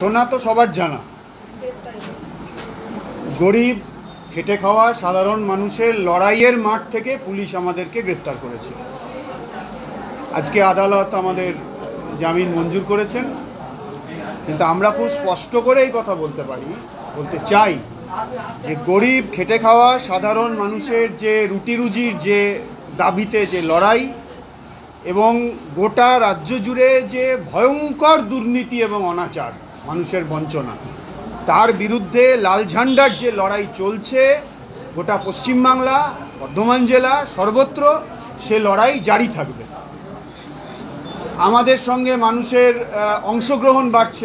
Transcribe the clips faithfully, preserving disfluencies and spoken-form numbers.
ঘটনা তো সবার জানা। গরিব খেটে খাওয়া সাধারণ মানুষের লড়াইয়ের মাঠ থেকে পুলিশ আমাদেরকে গ্রেপ্তার করেছে। আজকে আদালত আমাদের জামিন মঞ্জুর করেছেন, কিন্তু আমরা খুব স্পষ্ট করে এই কথা বলতে পারি বলতে চাই যে গরিব খেটে খাওয়া সাধারণ মানুষের যে রুটি রুজির যে দাবিতে যে লড়াই এবং গোটা রাজ্য জুড়ে যে ভয়ঙ্কর দুর্নীতি এবং অনাচার, মানুষের বঞ্চনা, তার বিরুদ্ধে লাল ঝান্ডার যে লড়াই চলছে গোটা পশ্চিমবাংলা, বর্ধমান জেলা সর্বত্র, সে লড়াই জারি থাকবে। আমাদের সঙ্গে মানুষের অংশগ্রহণ বাড়ছে।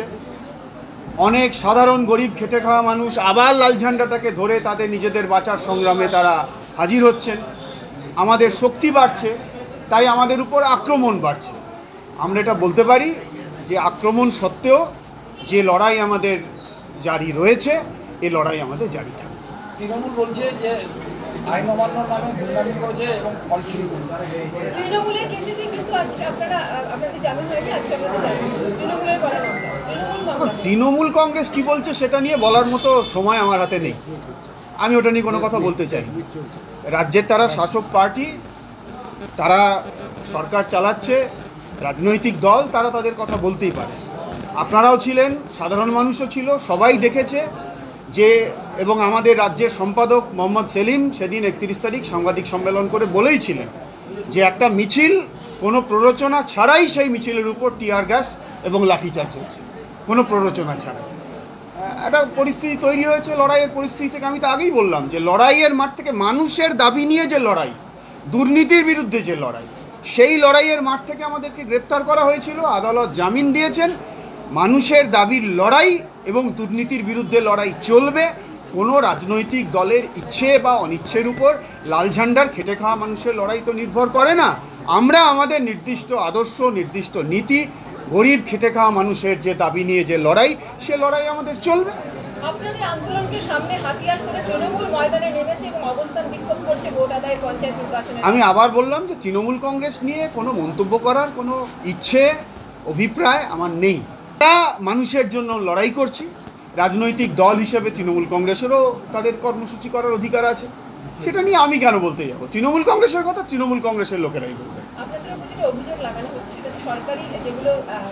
অনেক সাধারণ গরিব খেটে খাওয়া মানুষ আবার লাল ঝান্ডাটাকে ধরে তাদের নিজেদের বাঁচার সংগ্রামে তারা হাজির হচ্ছেন। আমাদের শক্তি বাড়ছে, তাই আমাদের উপর আক্রমণ বাড়ছে। আমরা এটা বলতে পারি যে আক্রমণ সত্ত্বেও যে লড়াই আমাদের জারি রয়েছে, এই লড়াই আমাদের জারি থাকবে। তৃণমূল বলছে যে আইন অমান্যর নামে দুর্নীতি করেছে এবং ফল চুরি করেছে। তৃণমূলের কেসেতে কিন্তু আজকে আপনারা আপনাদের জামিন হয়নি, আজকে আপনাদের জামিন তৃণমূলের করা মামলা। তৃণমূল কংগ্রেস কি বলছে সেটা নিয়ে বলার মতো সময় আমার হাতে নেই, আমি ওটা নিয়ে কোনো কথা বলতে চাই। রাজ্যের তারা শাসক পার্টি, তারা সরকার চালাচ্ছে, রাজনৈতিক দল, তারা তাদের কথা বলতেই পারে। আপনারাও ছিলেন, সাধারণ মানুষও ছিল, সবাই দেখেছে যে, এবং আমাদের রাজ্যের সম্পাদক মোহাম্মদ সেলিম সেদিন একত্রিশ তারিখ সাংবাদিক সম্মেলন করে বলেইছিলেন যে একটা মিছিল কোনো প্ররোচনা ছাড়াই সেই মিছিলের উপর টিয়ার গ্যাস এবং লাঠিচার্জ হয়েছে, কোনো প্ররোচনা ছাড়াই। একটা পরিস্থিতি তৈরি হয়েছে লড়াইয়ের পরিস্থিতি থেকে। আমি তো আগেই বললাম যে লড়াইয়ের মাঠ থেকে মানুষের দাবি নিয়ে যে লড়াই, দুর্নীতির বিরুদ্ধে যে লড়াই, সেই লড়াইয়ের মাঠ থেকে আমাদেরকে গ্রেপ্তার করা হয়েছিল। আদালত জামিন দিয়েছেন। মানুষের দাবির লড়াই এবং দুর্নীতির বিরুদ্ধে লড়াই চলবে। কোনো রাজনৈতিক দলের ইচ্ছে বা অনিচ্ছের উপর লাল ঝান্ডার খেটে খাওয়া মানুষের লড়াই তো নির্ভর করে না। আমরা আমাদের নির্দিষ্ট আদর্শ, নির্দিষ্ট নীতি, গরিব খেটে খাওয়া মানুষের যে দাবি নিয়ে যে লড়াই, সে লড়াই আমাদের চলবে। আপনাদের আন্দোলনকে সামনে হাতিয়ার করে তৃণমূল ময়দানে নেমেছে এবং অবস্থান বিক্ষোভ করছে ভোট আদায় পঞ্চায়েত নির্বাচনে। আমি আবার বললাম যে তৃণমূল কংগ্রেস নিয়ে কোনো মন্তব্য করার কোনো ইচ্ছে, অভিপ্রায় আমার নেই। আমরা মানুষের জন্য লড়াই করছি। রাজনৈতিক দল হিসেবে তৃণমূল কংগ্রেসেরও তাদের কর্মসূচি করার অধিকার আছে, সেটা নিয়ে আমি কেন বলতে যাব? তৃণমূল কংগ্রেসের কথা তৃণমূল কংগ্রেসের লোকেরাই বলবে। আপনাদের উপর যে অভিযোগ লাগানো হচ্ছে সেটা সরকারি যেগুলো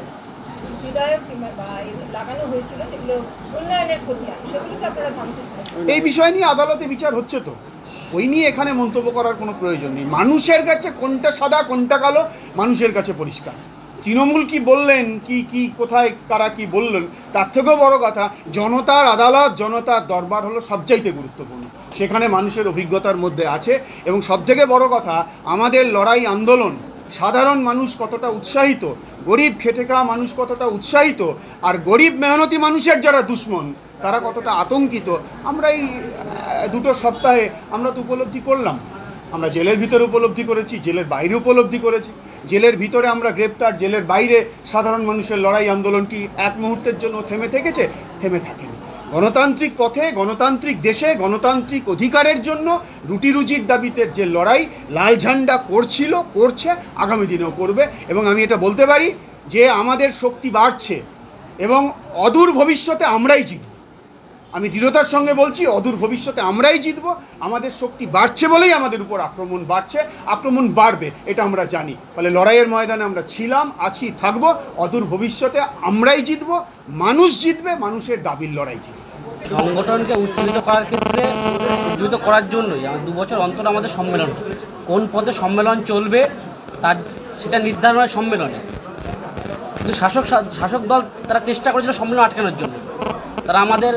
বিধায়ক বা লাগানো হয়েছিল যেগুলো উন্নয়নের খতিয়ান, সেগুলোকে আপনারা ভাঙচুর করেছেন। এই বিষয় নিয়ে আদালতে বিচার হচ্ছে, তো ওই নিয়ে এখানে মন্তব্য করার কোনো প্রয়োজন নেই। মানুষের কাছে কোনটা সাদা কোনটা কালো মানুষের কাছে পরিষ্কার। তৃণমূল কি বললেন, কি কি কোথায় কারা কি বললেন, তার থেকেও বড় কথা জনতার আদালত, জনতার দরবার হলো সবচাইতে গুরুত্বপূর্ণ। সেখানে মানুষের অভিজ্ঞতার মধ্যে আছে। এবং সবথেকে বড় কথা, আমাদের লড়াই আন্দোলন সাধারণ মানুষ কতটা উৎসাহিত, গরিব খেটে খাওয়া মানুষ কতটা উৎসাহিত, আর গরিব মেহনতি মানুষের যারা দুশ্মন তারা কতটা আতঙ্কিত, আমরা এই দুটো সপ্তাহে আমরা তো উপলব্ধি করলাম। আমরা জেলের ভিতরে উপলব্ধি করেছি, জেলের বাইরে উপলব্ধি করেছি। জেলের ভিতরে আমরা গ্রেপ্তার, জেলের বাইরে সাধারণ মানুষের লড়াই আন্দোলন কি এক মুহূর্তের জন্য থেমে থেকেছে? থেমে থাকেনি। গণতান্ত্রিক পথে, গণতান্ত্রিক দেশে, গণতান্ত্রিক অধিকারের জন্য রুটি রুজির দাবিতে যে লড়াই লাল ঝান্ডা করছিল, করছে, আগামী দিনেও করবে। এবং আমি এটা বলতে পারি যে আমাদের শক্তি বাড়ছে এবং অদূর ভবিষ্যতে আমরাই জিতব। আমি দৃঢ়তার সঙ্গে বলছি, অদূর ভবিষ্যতে আমরাই জিতব। আমাদের শক্তি বাড়ছে বলেই আমাদের উপর আক্রমণ বাড়ছে, আক্রমণ বাড়বে, এটা আমরা জানি। ফলে লড়াইয়ের ময়দানে আমরা ছিলাম, আছি, থাকব। অদূর ভবিষ্যতে আমরাই জিতব, মানুষ জিতবে, মানুষের দাবির লড়াই জিতবে। সংগঠনকে উজ্জীবিত করার ক্ষেত্রে উজ্জীবিত করার জন্যই দু বছর অন্তর আমাদের সম্মেলন, কোন পথে সম্মেলন চলবে তার সেটা নির্ধারণ হয় সম্মেলনে। কিন্তু শাসক শাসক দল তারা চেষ্টা করেছিল সম্মেলন আটকানোর জন্য। তারা আমাদের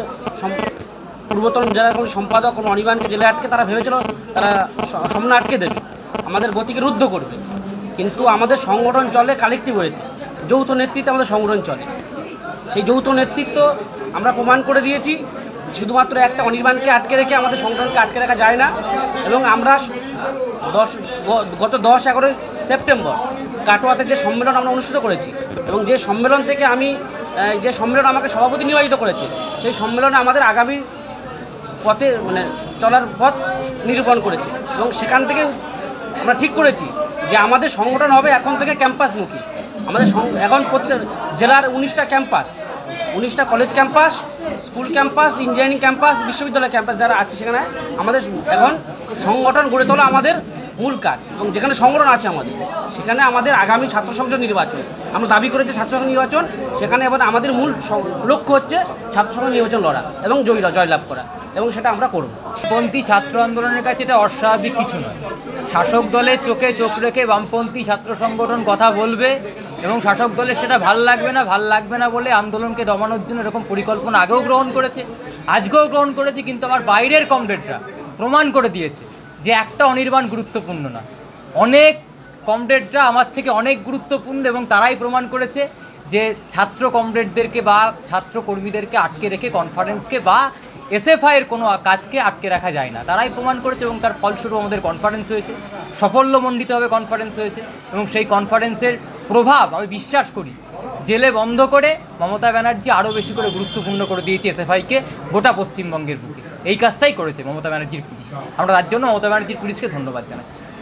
পূর্বতন জেলার কোনো সম্পাদক, কোনো অনির্বাণকে জেলে আটকে তারা ভেবেছিল তারা সম্মেলন আটকে দেবে, আমাদের গতিকে রুদ্ধ করবে। কিন্তু আমাদের সংগঠন চলে কালেকটিভ ওয়েতে, যৌথ নেতৃত্বে আমাদের সংগঠন চলে। সেই যৌথ নেতৃত্ব আমরা প্রমাণ করে দিয়েছি। শুধুমাত্র একটা অনির্বাণকে আটকে রেখে আমাদের সংগঠনকে আটকে রাখা যায় না। এবং আমরা দশ গত দশ এগারোই সেপ্টেম্বর কাটোয়াতে যে সম্মেলন আমরা অনুষ্ঠিত করেছি, এবং যে সম্মেলন থেকে আমি যে সম্মেলন আমাকে সভাপতি নির্বাচিত করেছে, সেই সম্মেলনে আমাদের আগামী পথে মানে চলার পথ নিরূপণ করেছে। এবং সেখান থেকে আমরা ঠিক করেছি যে আমাদের সংগঠন হবে এখন থেকে ক্যাম্পাসমুখী। আমাদের এখন প্রতিটা জেলার উনিশটা ক্যাম্পাস, উনিশটা college campus, school campus, engineering campus, বিশ্ববিদ্যালয় ক্যাম্পাস যারা আছে সেখানে আমাদের এখন সংগঠন গড়ে তোলা আমাদের মূল কাজ। এবং যেখানে সংগঠন আছে আমাদের সেখানে আমাদের আগামী ছাত্র সংসদ নির্বাচন আমরা দাবি করেছি, ছাত্র সংসদ নির্বাচন, সেখানে এবার আমাদের মূল লক্ষ্য হচ্ছে ছাত্র সংসদ নির্বাচন লড়া এবং জয় জয়লাভ করা, এবং সেটা আমরা করব। বামপন্থী ছাত্র আন্দোলনের কাছে এটা অস্বাভাবিক কিছু নয়। শাসক দলের চোখে চোখ রেখে বামপন্থী ছাত্র সংগঠন কথা বলবে এবং শাসক দলের সেটা ভাল লাগবে না ভাল লাগবে না বলে আন্দোলনকে দমানোর জন্য এরকম পরিকল্পনা আগেও গ্রহণ করেছে, আজকেও গ্রহণ করেছে। কিন্তু আমার বাইরের কমরেডরা প্রমাণ করে দিয়েছে যে একটা অনির্বাণ গুরুত্বপূর্ণ না, অনেক কমরেডরা আমার থেকে অনেক গুরুত্বপূর্ণ এবং তারাই প্রমাণ করেছে যে ছাত্র কমরেডদেরকে বা ছাত্র কর্মীদেরকে আটকে রেখে কনফারেন্সকে বা এসএফআইয়ের কোনো কাজকে আটকে রাখা যায় না। তারাই প্রমাণ করেছে এবং তার ফলস্বরূপ আমাদের কনফারেন্স হয়েছে, সাফল্যমণ্ডিতভাবে কনফারেন্স হয়েছে এবং সেই কনফারেন্সের প্রভাব আমি বিশ্বাস করি জেলে বন্ধ করে মমতা ব্যানার্জি আরও বেশি করে গুরুত্বপূর্ণ করে দিয়েছে এসএফআইকে গোটা পশ্চিমবঙ্গের বুকে। এই কাজটাই করেছে মমতা ব্যানার্জির পুলিশ। আমরা তার জন্য মমতা ব্যানার্জির পুলিশকে ধন্যবাদ জানাচ্ছি।